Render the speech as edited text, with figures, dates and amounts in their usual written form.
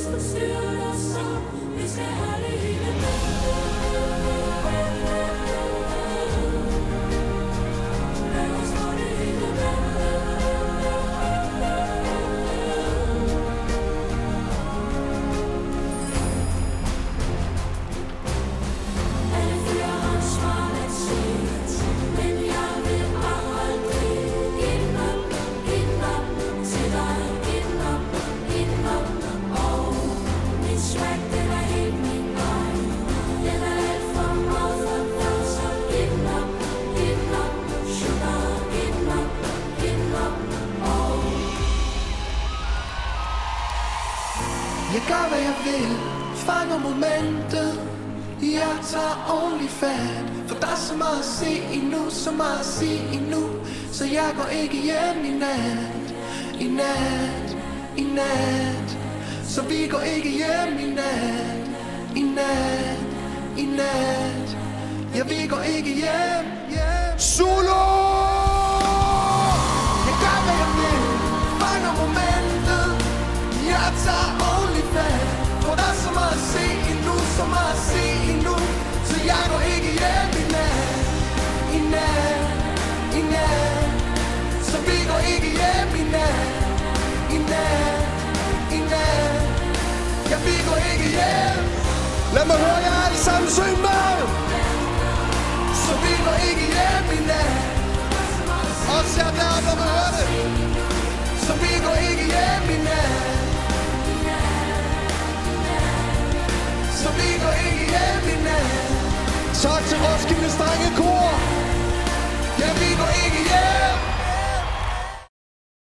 Jeg gør hvad jeg vil, fanger momentet. Jeg tager ordentligt fat, for der er så meget at se endnu, så meget at se endnu. Så jeg går ikke hjem i nat, i nat, i nat. Så vi går ikke hjem i nat, i nat, i nat. Ja, vi går ikke hjem, hjem. Zulu! Jeg gør hvad jeg vil, fanger momentet. Jeg tager ordentligt fat, for der er så meget at se endnu, så meget at se endnu. Så jeg går ikke hjem i nat, i nat, i nat. Så vi går ikke hjem i nat, i nat, i nat. Ja, vi går ikke hjem. Lad mig høre jer alle sammen synge med. Så vi går ikke hjem i nat. Også jer deroppe, lad mig høre det. Så vi går ikke hjem i nat. Så vi går ikke hjem i nat. Tak til Roskilde Drengekor.